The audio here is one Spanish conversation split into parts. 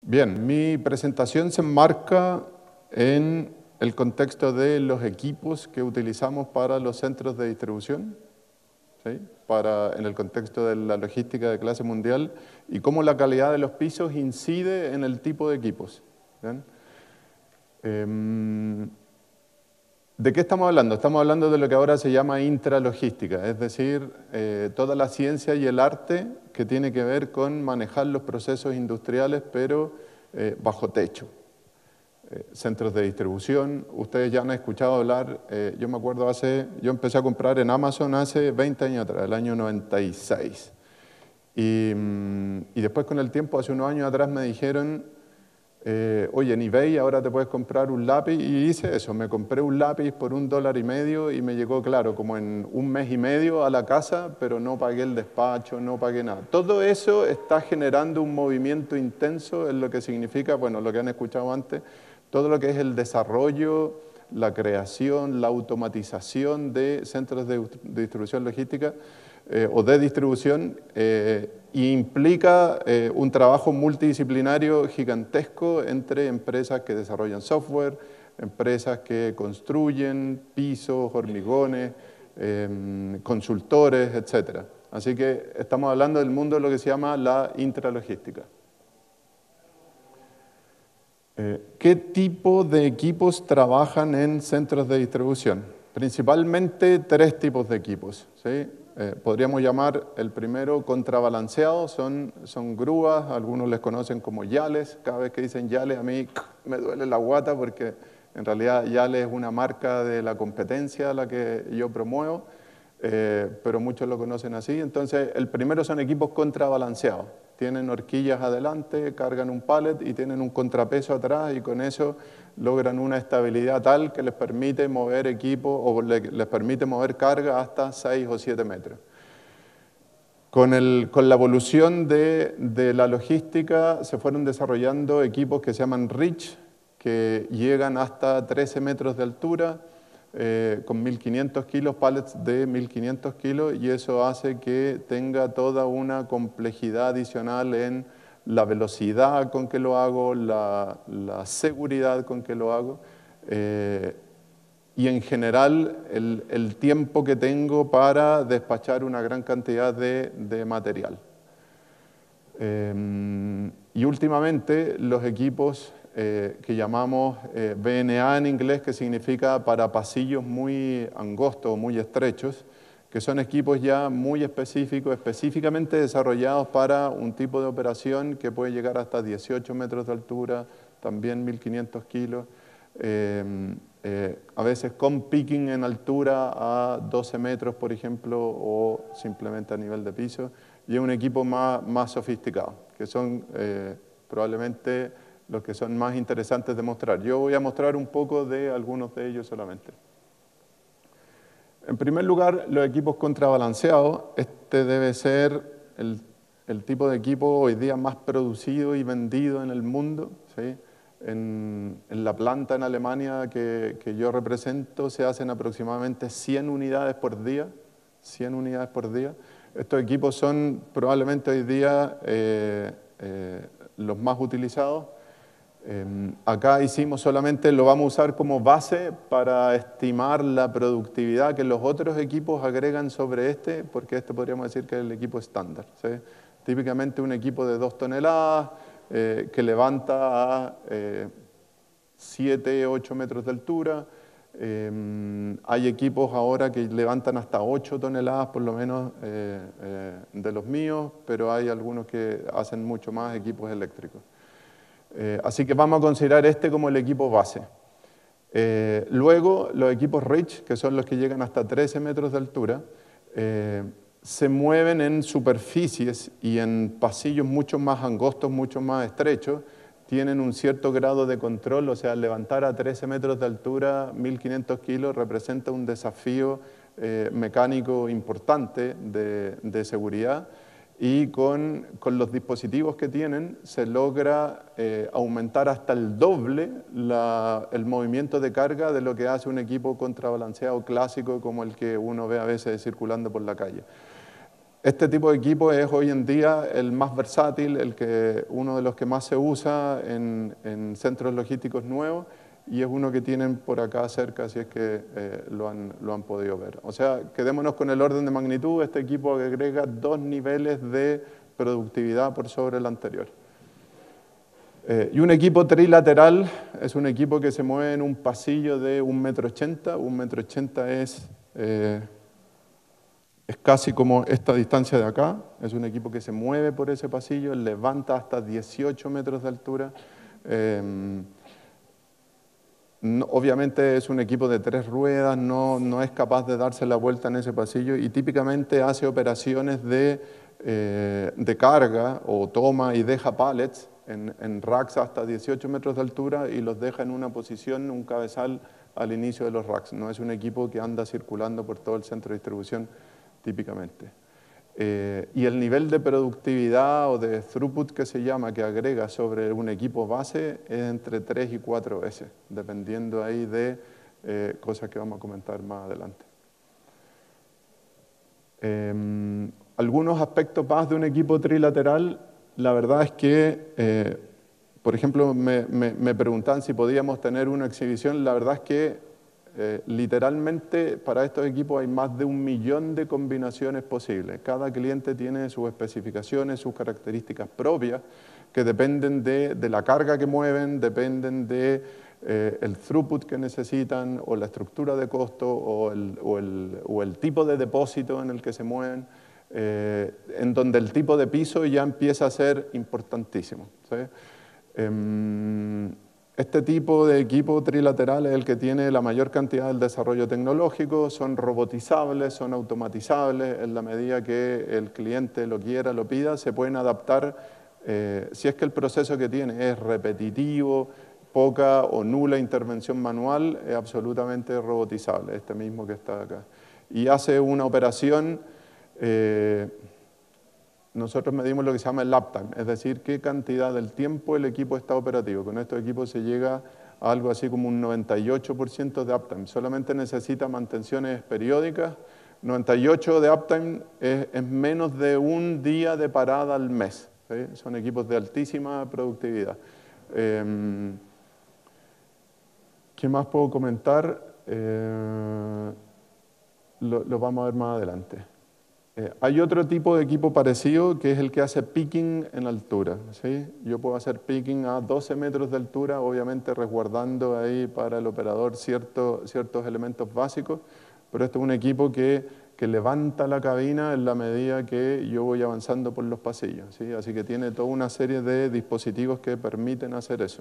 Bien, mi presentación se enmarca en el contexto de los equipos que utilizamos para los centros de distribución, ¿sí? En el contexto de la logística de clase mundial y cómo la calidad de los pisos incide en el tipo de equipos. ¿Bien? ¿De qué estamos hablando? Estamos hablando de lo que ahora se llama intralogística, es decir, toda la ciencia y el arte que tiene que ver con manejar los procesos industriales, pero bajo techo. Centros de distribución, ustedes ya han escuchado hablar, yo me acuerdo yo empecé a comprar en Amazon hace 20 años atrás, el año 96. Y después con el tiempo, hace unos años atrás me dijeron, oye, en eBay ahora te puedes comprar un lápiz, y hice eso, me compré un lápiz por $1.50 y me llegó, claro, como en un mes y medio a la casa, pero no pagué el despacho, no pagué nada. Todo eso está generando un movimiento intenso en lo que significa, bueno, lo que han escuchado antes, todo lo que es el desarrollo, la creación, la automatización de centros de distribución logística o de distribución, y implica un trabajo multidisciplinario gigantesco entre empresas que desarrollan software, empresas que construyen pisos, hormigones, consultores, etc. Así que estamos hablando del mundo de lo que se llama la intralogística. ¿Qué tipo de equipos trabajan en centros de distribución? Principalmente tres tipos de equipos, ¿sí? Podríamos llamar el primero contrabalanceado, son grúas, algunos les conocen como yales. Cada vez que dicen yales a mí me duele la guata porque en realidad yales es una marca de la competencia a la que yo promuevo, pero muchos lo conocen así. Entonces, el primero son equipos contrabalanceados. Tienen horquillas adelante, cargan un pallet y tienen un contrapeso atrás, y con eso logran una estabilidad tal que les permite mover equipo o les permite mover carga hasta 6 o 7 metros. Con la evolución de la logística se fueron desarrollando equipos que se llaman REACH, que llegan hasta 13 metros de altura, con 1.500 kilos, pallets de 1.500 kilos, y eso hace que tenga toda una complejidad adicional en la velocidad con que lo hago, la seguridad con que lo hago, y en general el tiempo que tengo para despachar una gran cantidad de material. Y últimamente los equipos que llamamos VNA en inglés, que significa para pasillos muy angostos o muy estrechos, que son equipos ya muy específicos, específicamente desarrollados para un tipo de operación que puede llegar hasta 18 metros de altura, también 1.500 kilos, a veces con picking en altura a 12 metros, por ejemplo, o simplemente a nivel de piso, y es un equipo más sofisticado, que son probablemente los que son más interesantes de mostrar. Yo voy a mostrar un poco de algunos de ellos solamente. En primer lugar, los equipos contrabalanceados. Este debe ser el tipo de equipo hoy día más producido y vendido en el mundo, ¿sí? En la planta en Alemania que yo represento se hacen aproximadamente 100 unidades por día. 100 unidades por día. Estos equipos son probablemente hoy día los más utilizados. Acá hicimos solamente, lo vamos a usar como base para estimar la productividad que los otros equipos agregan sobre este, porque este podríamos decir que es el equipo estándar, ¿sí? Típicamente un equipo de 2 toneladas que levanta a 7, 8 metros de altura. Hay equipos ahora que levantan hasta 8 toneladas por lo menos de los míos, pero hay algunos que hacen mucho más, equipos eléctricos. Así que vamos a considerar este como el equipo base. Luego, los equipos REACH, que son los que llegan hasta 13 metros de altura, se mueven en superficies y en pasillos mucho más angostos, mucho más estrechos. Tienen un cierto grado de control, o sea, levantar a 13 metros de altura 1.500 kilos representa un desafío mecánico importante de seguridad. Y con los dispositivos que tienen se logra aumentar hasta el doble el movimiento de carga de lo que hace un equipo contrabalanceado clásico como el que uno ve a veces circulando por la calle. Este tipo de equipo es hoy en día el más versátil, uno de los que más se usa en centros logísticos nuevos y es uno que tienen por acá cerca si es que lo han podido ver. O sea, quedémonos con el orden de magnitud, este equipo agrega 2 niveles de productividad por sobre el anterior. Y un equipo trilateral es un equipo que se mueve en un pasillo de 1,80 m. 1,80 m es casi como esta distancia de acá. Es un equipo que se mueve por ese pasillo, levanta hasta 18 metros de altura. Obviamente es un equipo de 3 ruedas, no es capaz de darse la vuelta en ese pasillo y típicamente hace operaciones de carga o toma y deja pallets en racks hasta 18 metros de altura y los deja en una posición, un cabezal al inicio de los racks. No es un equipo que anda circulando por todo el centro de distribución típicamente. Y el nivel de productividad o de throughput que se llama, que agrega sobre un equipo base, es entre 3 y 4 veces, dependiendo ahí de cosas que vamos a comentar más adelante. Algunos aspectos más de un equipo trilateral, la verdad es que, por ejemplo, me preguntaban si podíamos tener una exhibición, la verdad es que literalmente para estos equipos hay más de 1 millón de combinaciones posibles. Cada cliente tiene sus especificaciones, sus características propias que dependen de la carga que mueven, dependen de el throughput que necesitan o la estructura de costo o el tipo de depósito en el que se mueven, en donde el tipo de piso ya empieza a ser importantísimo, ¿sí? Este tipo de equipo trilateral es el que tiene la mayor cantidad del desarrollo tecnológico, son robotizables, son automatizables, en la medida que el cliente lo quiera, lo pida, se pueden adaptar, si es que el proceso que tiene es repetitivo, poca o nula intervención manual, es absolutamente robotizable, este mismo que está acá. Y hace una operación, nosotros medimos lo que se llama el uptime, es decir, qué cantidad del tiempo el equipo está operativo. Con estos equipos se llega a algo así como un 98% de uptime. Solamente necesita mantenciones periódicas. 98% de uptime es menos de un día de parada al mes, ¿sí? Son equipos de altísima productividad. ¿Qué más puedo comentar? Lo vamos a ver más adelante. Hay otro tipo de equipo parecido que es el que hace picking en altura, ¿sí? Yo puedo hacer picking a 12 metros de altura, obviamente resguardando ahí para el operador ciertos elementos básicos, pero este es un equipo que levanta la cabina en la medida que yo voy avanzando por los pasillos, ¿sí? Así que tiene toda una serie de dispositivos que permiten hacer eso.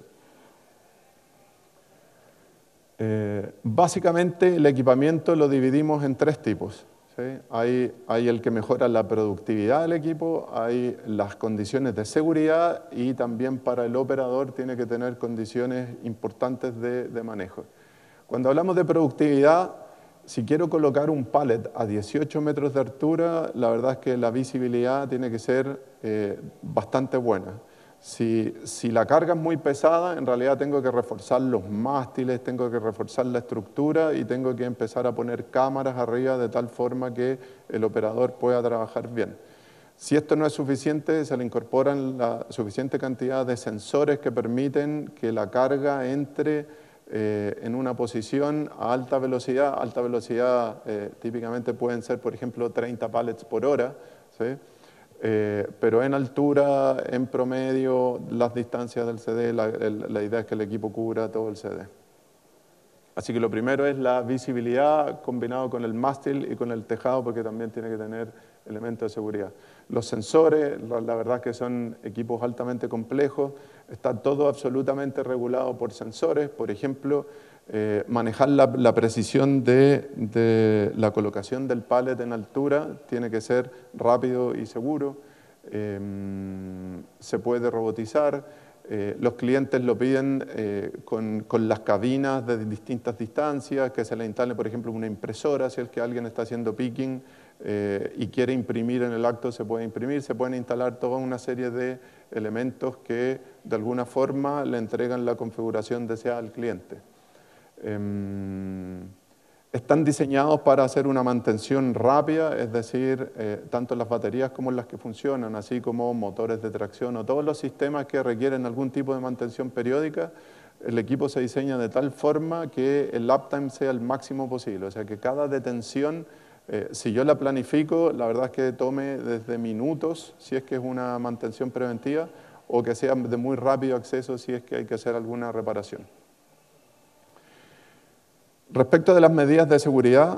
Básicamente el equipamiento lo dividimos en 3 tipos. ¿Sí? Hay el que mejora la productividad del equipo, hay las condiciones de seguridad y también para el operador tiene que tener condiciones importantes de manejo. Cuando hablamos de productividad, si quiero colocar un pallet a 18 metros de altura, la verdad es que la visibilidad tiene que ser bastante buena. Si la carga es muy pesada, en realidad tengo que reforzar los mástiles, tengo que reforzar la estructura y tengo que empezar a poner cámaras arriba de tal forma que el operador pueda trabajar bien. Si esto no es suficiente, se le incorporan la suficiente cantidad de sensores que permiten que la carga entre en una posición a alta velocidad. Alta velocidad típicamente pueden ser, por ejemplo, 30 pallets por hora, ¿sí? Pero en altura, en promedio, las distancias del CD, la idea es que el equipo cubra todo el CD. Así que lo primero es la visibilidad combinado con el mástil y con el tejado, porque también tiene que tener elementos de seguridad. Los sensores, la verdad es que son equipos altamente complejos, está todo absolutamente regulado por sensores. Por ejemplo, manejar la precisión de la colocación del pallet en altura tiene que ser rápido y seguro. Se puede robotizar. Los clientes lo piden con las cabinas de distintas distancias, que se le instale, por ejemplo, una impresora, si es que alguien está haciendo picking y quiere imprimir en el acto, se puede imprimir, se pueden instalar toda una serie de elementos que de alguna forma le entregan la configuración deseada al cliente. están diseñados para hacer una mantención rápida, es decir, tanto las baterías como las que funcionan, así como motores de tracción o todos los sistemas que requieren algún tipo de mantención periódica, el equipo se diseña de tal forma que el uptime sea el máximo posible, o sea que cada detención, si yo la planifico, la verdad es que tome desde minutos, si es que es una mantención preventiva, o que sea de muy rápido acceso si es que hay que hacer alguna reparación. Respecto de las medidas de seguridad,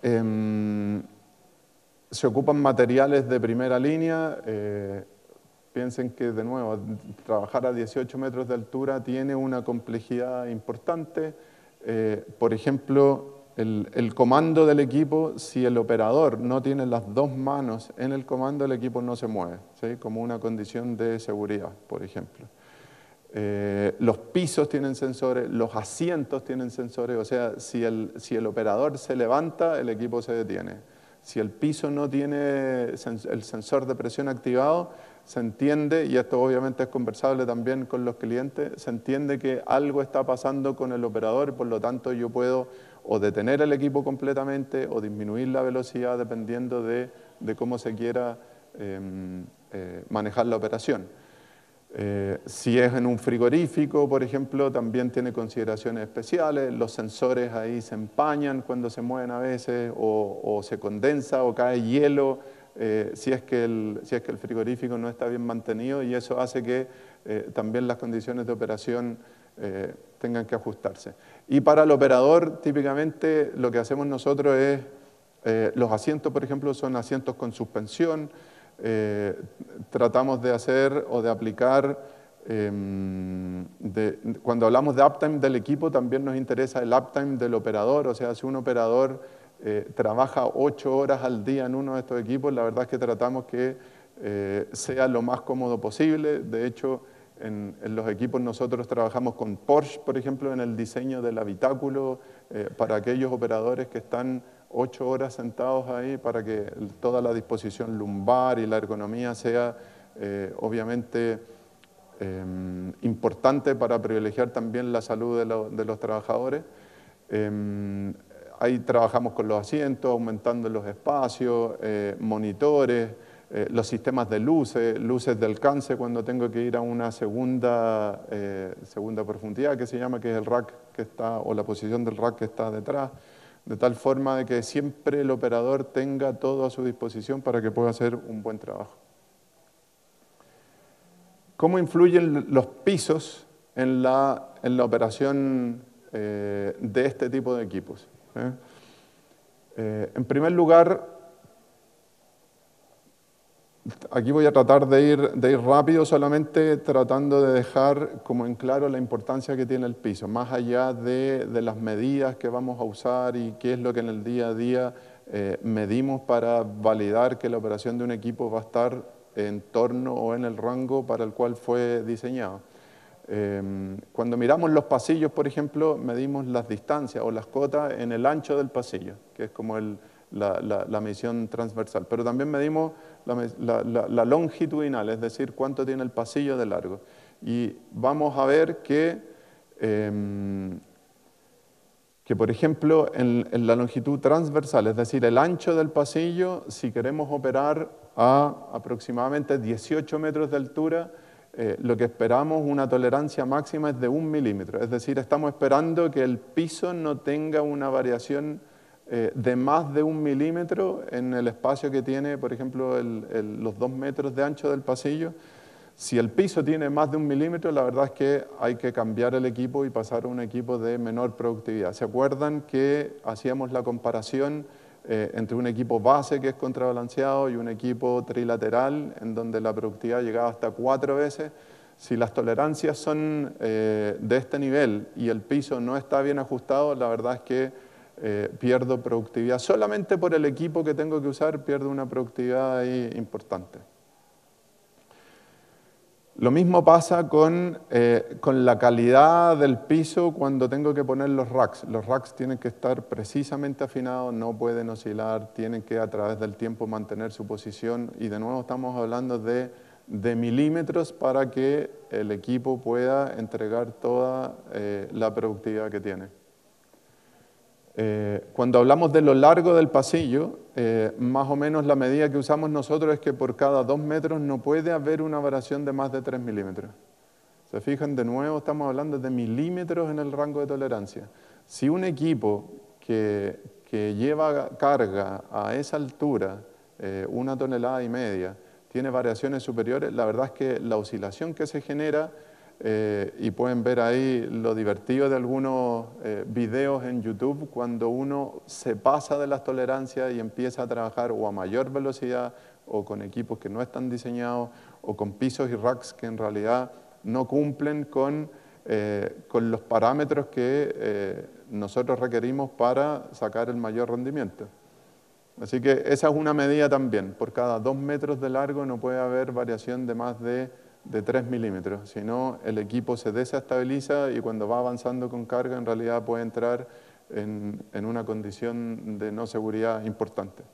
se ocupan materiales de primera línea. Piensen que, de nuevo, trabajar a 18 metros de altura tiene una complejidad importante. Por ejemplo, el comando del equipo, si el operador no tiene las dos manos en el comando, el equipo no se mueve, ¿sí? Como una condición de seguridad, por ejemplo. Los pisos tienen sensores, los asientos tienen sensores, o sea, si el operador se levanta, el equipo se detiene. Si el piso no tiene el sensor de presión activado, se entiende, y esto obviamente es conversable también con los clientes, se entiende que algo está pasando con el operador y por lo tanto yo puedo o detener el equipo completamente o disminuir la velocidad dependiendo de cómo se quiera manejar la operación. Si es en un frigorífico, por ejemplo, también tiene consideraciones especiales. Los sensores ahí se empañan cuando se mueven a veces, o se condensa o cae hielo si es que el frigorífico no está bien mantenido, y eso hace que también las condiciones de operación tengan que ajustarse. Y para el operador, típicamente lo que hacemos nosotros es, los asientos, por ejemplo, son asientos con suspensión. Tratamos de hacer o de aplicar, cuando hablamos de uptime del equipo, también nos interesa el uptime del operador, o sea, si un operador trabaja 8 horas al día en uno de estos equipos, la verdad es que tratamos que sea lo más cómodo posible. De hecho, en los equipos nosotros trabajamos con Porsche, por ejemplo, en el diseño del habitáculo para aquellos operadores que están 8 horas sentados ahí, para que toda la disposición lumbar y la ergonomía sea obviamente importante para privilegiar también la salud de los trabajadores. Ahí trabajamos con los asientos, aumentando los espacios, monitores, los sistemas de luces de alcance cuando tengo que ir a una segunda profundidad, que se llama, que es el rack que está, o la posición del rack que está detrás, de tal forma de que siempre el operador tenga todo a su disposición para que pueda hacer un buen trabajo. ¿Cómo influyen los pisos en la operación de este tipo de equipos? En primer lugar, aquí voy a tratar de ir rápido, solamente tratando de dejar como en claro la importancia que tiene el piso, más allá de las medidas que vamos a usar y qué es lo que en el día a día medimos para validar que la operación de un equipo va a estar en torno o en el rango para el cual fue diseñado. Cuando miramos los pasillos, por ejemplo, medimos las distancias o las cotas en el ancho del pasillo, que es como la medición transversal, pero también medimos la longitudinal, es decir, cuánto tiene el pasillo de largo. Y vamos a ver que por ejemplo, en la longitud transversal, es decir, el ancho del pasillo, si queremos operar a aproximadamente 18 metros de altura, lo que esperamos, una tolerancia máxima, es de 1 milímetro. Es decir, estamos esperando que el piso no tenga una variación de más de 1 milímetro en el espacio que tiene, por ejemplo, los 2 metros de ancho del pasillo. Si el piso tiene más de 1 milímetro, la verdad es que hay que cambiar el equipo y pasar a un equipo de menor productividad. ¿Se acuerdan que hacíamos la comparación entre un equipo base, que es contrabalanceado, y un equipo trilateral, en donde la productividad llegaba hasta 4 veces? Si las tolerancias son de este nivel y el piso no está bien ajustado, la verdad es que pierdo productividad. Solamente por el equipo que tengo que usar pierdo una productividad ahí importante. Lo mismo pasa con la calidad del piso cuando tengo que poner los racks. Los racks tienen que estar precisamente afinados, no pueden oscilar, tienen que a través del tiempo mantener su posición, y de nuevo estamos hablando de milímetros para que el equipo pueda entregar toda la productividad que tiene. Cuando hablamos de lo largo del pasillo, más o menos la medida que usamos nosotros es que por cada 2 metros no puede haber una variación de más de 3 milímetros. Se fijan, de nuevo estamos hablando de milímetros en el rango de tolerancia. Si un equipo que lleva carga a esa altura, 1,5 toneladas, tiene variaciones superiores, la verdad es que la oscilación que se genera, y pueden ver ahí lo divertido de algunos videos en YouTube, cuando uno se pasa de las tolerancias y empieza a trabajar o a mayor velocidad o con equipos que no están diseñados o con pisos y racks que en realidad no cumplen con los parámetros que nosotros requerimos para sacar el mayor rendimiento. Así que esa es una medida también. Por cada 2 metros de largo no puede haber variación de más de 3 milímetros. Si no, el equipo se desestabiliza y cuando va avanzando con carga en realidad puede entrar en una condición de no seguridad importante.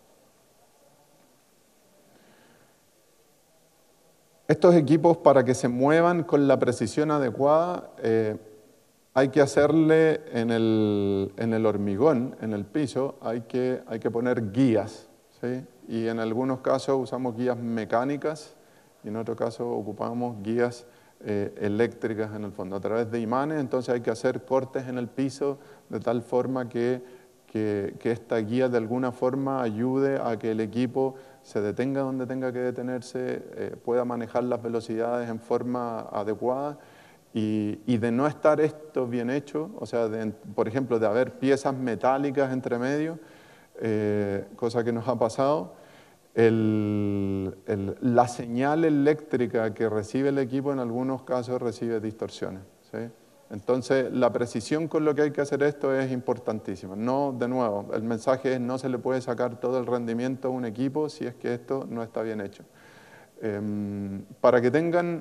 Estos equipos, para que se muevan con la precisión adecuada, hay que hacerle en el hormigón, en el piso, hay que poner guías, ¿sí? Y en algunos casos usamos guías mecánicas y en otros casos ocupamos guías eléctricas en el fondo. A través de imanes, entonces hay que hacer cortes en el piso de tal forma que esta guía de alguna forma ayude a que el equipo se detenga donde tenga que detenerse, pueda manejar las velocidades en forma adecuada. Y de no estar esto bien hecho, o sea, por ejemplo, de haber piezas metálicas entre medio, cosa que nos ha pasado, la señal eléctrica que recibe el equipo en algunos casos recibe distorsiones, ¿sí? Entonces, la precisión con lo que hay que hacer esto es importantísima. No, de nuevo, el mensaje es no se le puede sacar todo el rendimiento a un equipo si es que esto no está bien hecho. Para que tengan,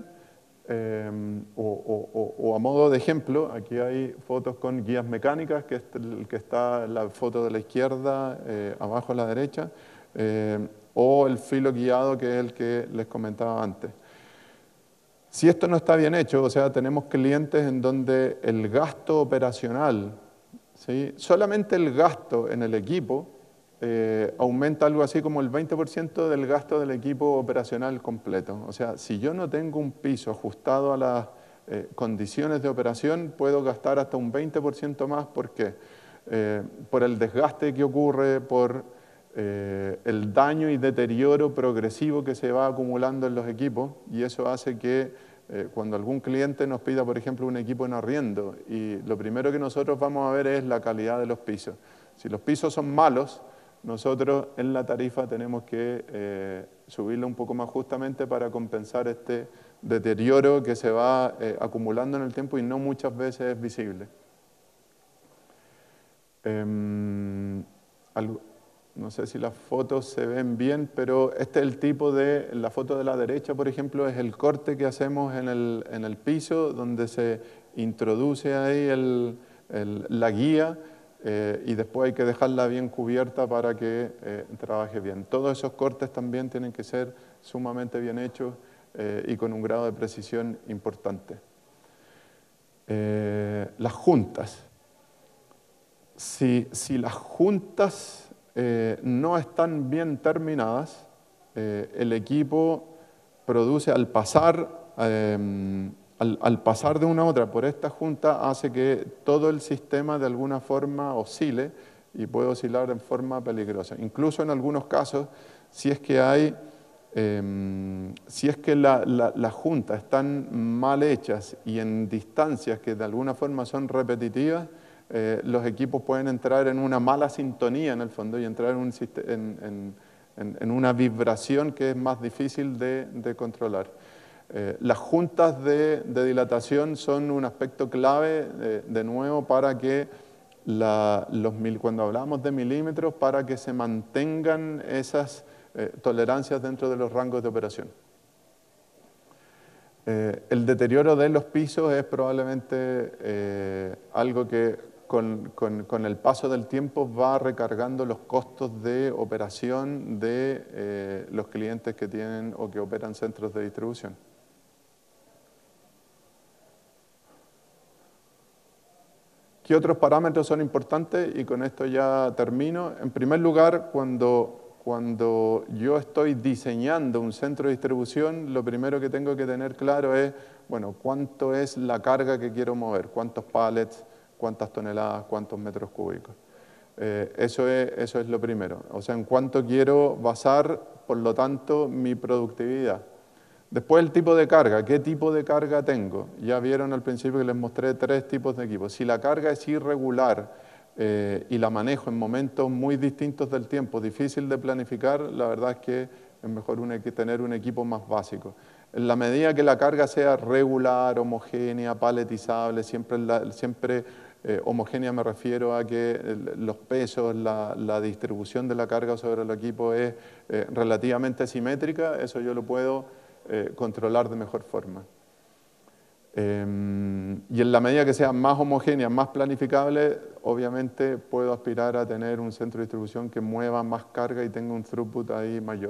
o a modo de ejemplo, aquí hay fotos con guías mecánicas, que es el que está en la foto de la izquierda, abajo a la derecha, o el filo guiado, que es el que les comentaba antes. Si esto no está bien hecho, o sea, tenemos clientes en donde el gasto operacional, ¿sí? Solamente el gasto en el equipo aumenta algo así como el 20% del gasto del equipo operacional completo. O sea, si yo no tengo un piso ajustado a las condiciones de operación, puedo gastar hasta un 20% más. ¿Por qué? Por el desgaste que ocurre, por el daño y deterioro progresivo que se va acumulando en los equipos, y eso hace que cuando algún cliente nos pida, por ejemplo, un equipo en arriendo, y lo primero que nosotros vamos a ver es la calidad de los pisos. Si los pisos son malos, nosotros en la tarifa tenemos que subirlo un poco más justamente para compensar este deterioro que se va acumulando en el tiempo y no muchas veces es visible. No sé si las fotos se ven bien, pero este es el tipo de, la foto de la derecha, por ejemplo, es el corte que hacemos en el piso, donde se introduce ahí la guía y después hay que dejarla bien cubierta para que trabaje bien. Todos esos cortes también tienen que ser sumamente bien hechos y con un grado de precisión importante. Las juntas. Si las juntas no están bien terminadas, el equipo produce al pasar de una a otra por esta junta, hace que todo el sistema de alguna forma oscile y puede oscilar en forma peligrosa. Incluso en algunos casos, si es que las juntas están mal hechas y en distancias que de alguna forma son repetitivas, los equipos pueden entrar en una mala sintonía en el fondo y entrar en una vibración que es más difícil de controlar. Las juntas de dilatación son un aspecto clave, de nuevo, para que cuando hablamos de milímetros, para que se mantengan esas tolerancias dentro de los rangos de operación. El deterioro de los pisos es probablemente algo que con el paso del tiempo va recargando los costos de operación de los clientes que tienen o que operan centros de distribución. ¿Qué otros parámetros son importantes? Y con esto ya termino. En primer lugar, cuando yo estoy diseñando un centro de distribución, lo primero que tengo que tener claro es, bueno, cuánto es la carga que quiero mover, cuántos pallets, cuántas toneladas, cuántos metros cúbicos. Eso es lo primero. O sea, en cuánto quiero basar, por lo tanto, mi productividad. Después el tipo de carga. ¿Qué tipo de carga tengo? Ya vieron al principio que les mostré 3 tipos de equipos. Si la carga es irregular y la manejo en momentos muy distintos del tiempo, difícil de planificar, la verdad es que es mejor tener un equipo más básico. En la medida que la carga sea regular, homogénea, paletizable, siempre homogénea me refiero a que los pesos, la distribución de la carga sobre el equipo es relativamente simétrica, eso yo lo puedo controlar de mejor forma. Y en la medida que sea más homogénea, más planificable, obviamente puedo aspirar a tener un centro de distribución que mueva más carga y tenga un throughput ahí mayor.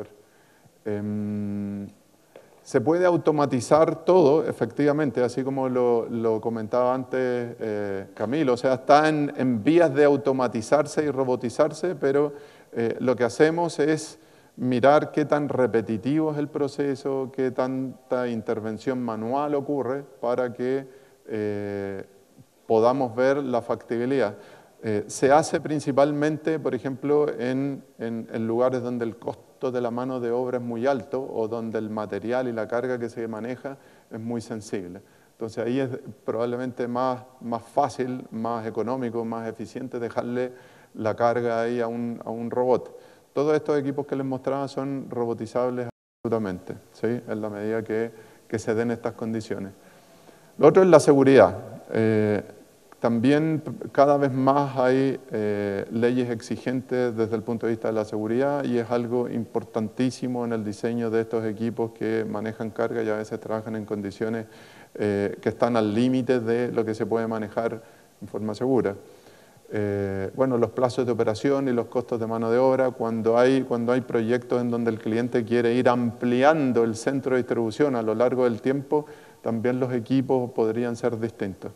Se puede automatizar todo, efectivamente, así como lo comentaba antes Camilo, o sea, está en vías de automatizarse y robotizarse, pero lo que hacemos es mirar qué tan repetitivo es el proceso, qué tanta intervención manual ocurre para que podamos ver la factibilidad. Se hace principalmente, por ejemplo, en lugares donde el costo de la mano de obra es muy alto o donde el material y la carga que se maneja es muy sensible. Entonces ahí es probablemente más fácil, más económico, más eficiente dejarle la carga ahí a un robot. Todos estos equipos que les mostraba son robotizables absolutamente, ¿sí? En la medida que se den estas condiciones. Lo otro es la seguridad. También cada vez más hay leyes exigentes desde el punto de vista de la seguridad y es algo importantísimo en el diseño de estos equipos que manejan carga y a veces trabajan en condiciones que están al límite de lo que se puede manejar en forma segura. Bueno, los plazos de operación y los costos de mano de obra, cuando hay proyectos en donde el cliente quiere ir ampliando el centro de distribución a lo largo del tiempo, también los equipos podrían ser distintos.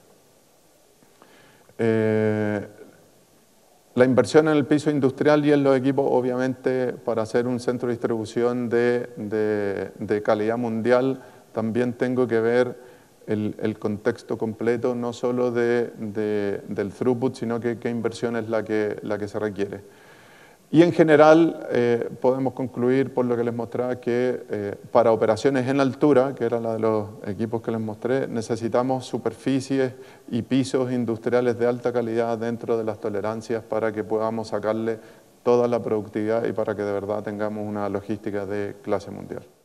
La inversión en el piso industrial y en los equipos, obviamente, para hacer un centro de distribución de calidad mundial, también tengo que ver el contexto completo, no solo del throughput, sino qué inversión es la que se requiere. Y en general podemos concluir por lo que les mostraba que para operaciones en altura, que era la de los equipos que les mostré, necesitamos superficies y pisos industriales de alta calidad dentro de las tolerancias para que podamos sacarle toda la productividad y para que de verdad tengamos una logística de clase mundial.